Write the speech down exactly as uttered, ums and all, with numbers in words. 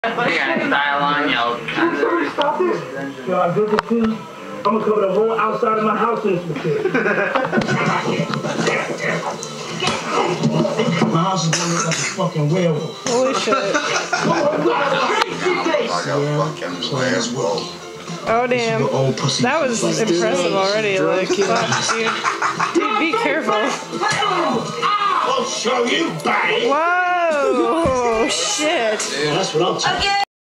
They got style on y'all. Stop this. Yo, I'm good confused. I'm gonna cover the whole outside of my house in this material. My house is gonna look like a fucking werewolf. Holy shit. Oh damn. That was impressive already. Like, fuck, dude. Dude, be careful. I'll show you, bang! Whoa! Shit. Yeah, that's what I'm talking about.